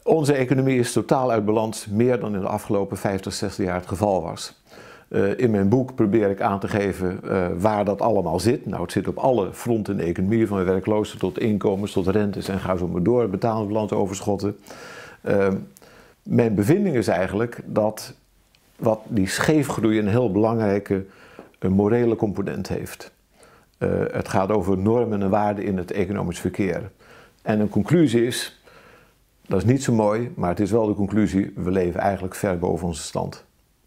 Onze economie is totaal uit balans, meer dan in de afgelopen 50, 60 jaar het geval was. In mijn boek probeer ik aan te geven waar dat allemaal zit. Nou, het zit op alle fronten in de economie, van werkloosheid tot inkomens, tot rentes en ga zo maar door, betalingsbalansoverschotten. Mijn bevinding is eigenlijk dat die scheefgroei een heel belangrijke morele component heeft. Het gaat over normen en waarden in het economisch verkeer. En een conclusie is, dat is niet zo mooi, maar het is wel de conclusie, we leven eigenlijk ver boven onze stand.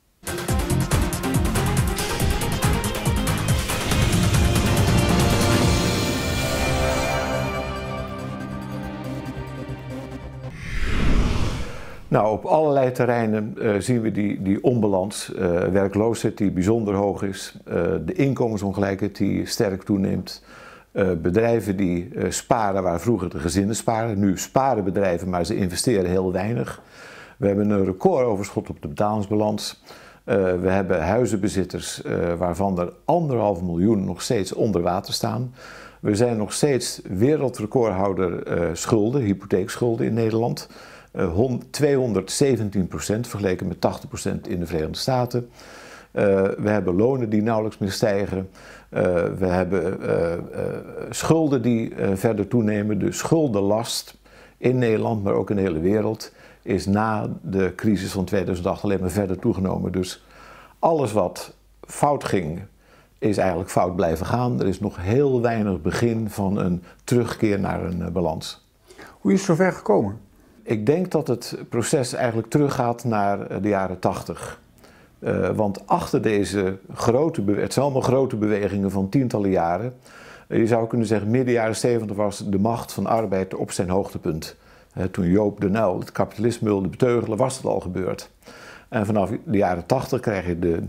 Nou, op allerlei terreinen zien we die onbalans, werkloosheid die bijzonder hoog is, de inkomensongelijkheid die sterk toeneemt, bedrijven die sparen waar vroeger de gezinnen sparen. Nu sparen bedrijven, maar ze investeren heel weinig. We hebben een recordoverschot op de betalingsbalans. We hebben huizenbezitters waarvan er 1,5 miljoen nog steeds onder water staan. We zijn nog steeds wereldrecordhouder schulden, hypotheekschulden in Nederland. 217% vergeleken met 80% in de Verenigde Staten. We hebben lonen die nauwelijks meer stijgen. We hebben schulden die verder toenemen. De schuldenlast in Nederland, maar ook in de hele wereld, is na de crisis van 2008 alleen maar verder toegenomen. Dus alles wat fout ging, is eigenlijk fout blijven gaan. Er is nog heel weinig begin van een terugkeer naar een balans. Hoe is het zover gekomen? Ik denk dat het proces eigenlijk teruggaat naar de jaren 80. Want achter deze het zijn allemaal grote bewegingen van tientallen jaren. Je zou kunnen zeggen, midden jaren 70 was de macht van arbeid op zijn hoogtepunt. Toen Joop den Uyl het kapitalisme wilde beteugelen, was het al gebeurd. En vanaf de jaren 80 krijg je de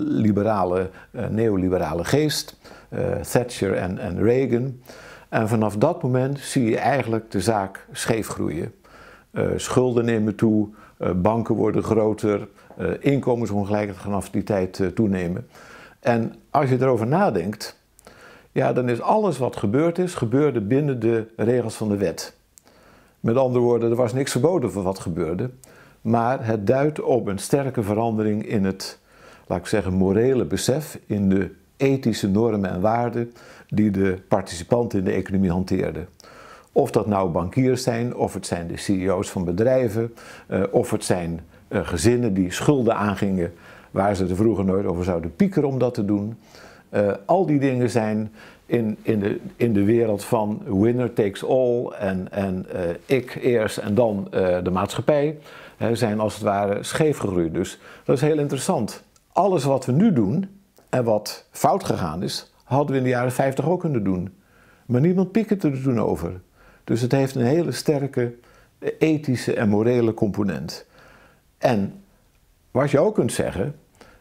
neoliberale geest, Thatcher en Reagan. En vanaf dat moment zie je eigenlijk de zaak scheef groeien. Schulden nemen toe, banken worden groter, inkomensongelijkheid vanaf die tijd toenemen. En als je erover nadenkt, ja, dan is alles wat gebeurd is, gebeurde binnen de regels van de wet. Met andere woorden, er was niks verboden voor wat gebeurde, maar het duidt op een sterke verandering in het, laat ik zeggen, morele besef, in de ethische normen en waarden die de participanten in de economie hanteerden. Of dat nou bankiers zijn, of het zijn de CEO's van bedrijven, of het zijn gezinnen die schulden aangingen waar ze er vroeger nooit over zouden piekeren om dat te doen. Al die dingen zijn in de wereld van winner takes all en ik eerst en dan de maatschappij, zijn als het ware scheef gegroeid. Dus dat is heel interessant. Alles wat we nu doen en wat fout gegaan is, hadden we in de jaren 50 ook kunnen doen. Maar niemand piekerde er toen over. Dus het heeft een hele sterke ethische en morele component. En wat je ook kunt zeggen,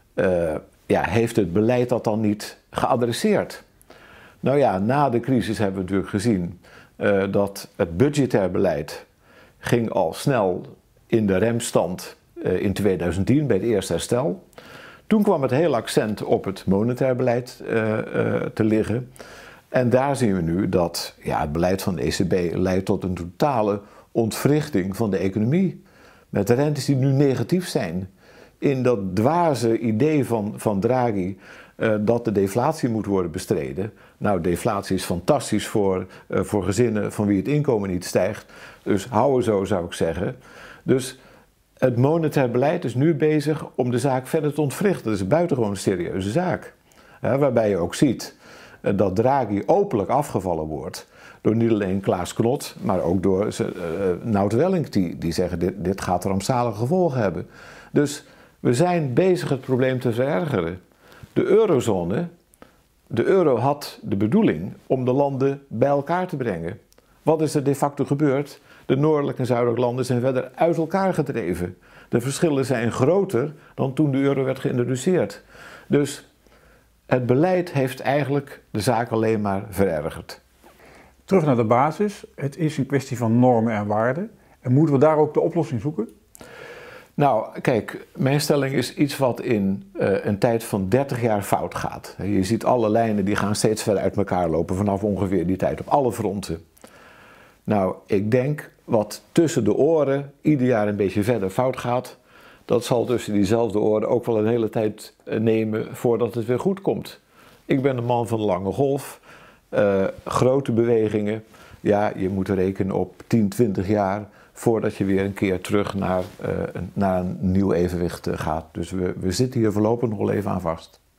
heeft het beleid dat dan niet geadresseerd? Nou ja, na de crisis hebben we natuurlijk gezien dat het budgetair beleid ging al snel in de remstand in 2010 bij het eerste herstel. Toen kwam het hele accent op het monetair beleid te liggen. En daar zien we nu dat het beleid van de ECB leidt tot een totale ontwrichting van de economie. Met de rentes die nu negatief zijn. In dat dwaze idee van Draghi dat de deflatie moet worden bestreden. Nou, deflatie is fantastisch voor gezinnen van wie het inkomen niet stijgt. Dus houden zo, zou ik zeggen. Dus het monetair beleid is nu bezig om de zaak verder te ontwrichten. Dat is een buitengewoon serieuze zaak. Waarbij je ook ziet dat Draghi openlijk afgevallen wordt door niet alleen Klaas Knot, maar ook door Nout Welling, die zeggen dit gaat rampzalige gevolgen hebben. Dus we zijn bezig het probleem te verergeren. De euro had de bedoeling om de landen bij elkaar te brengen. Wat is er de facto gebeurd? De noordelijke en zuidelijke landen zijn verder uit elkaar gedreven. De verschillen zijn groter dan toen de euro werd geïntroduceerd. Dus het beleid heeft eigenlijk de zaak alleen maar verergerd. Terug naar de basis. Het is een kwestie van normen en waarden. En moeten we daar ook de oplossing zoeken? Nou, kijk, mijn stelling is iets wat in een tijd van 30 jaar fout gaat. Je ziet alle lijnen die gaan steeds verder uit elkaar lopen vanaf ongeveer die tijd op alle fronten. Nou, ik denk wat tussen de oren ieder jaar een beetje verder fout gaat, dat zal tussen diezelfde oren ook wel een hele tijd nemen voordat het weer goed komt. Ik ben een man van de lange golf, grote bewegingen. Ja, je moet rekenen op 10, 20 jaar voordat je weer een keer terug naar een nieuw evenwicht gaat. Dus we zitten hier voorlopig nog wel even aan vast.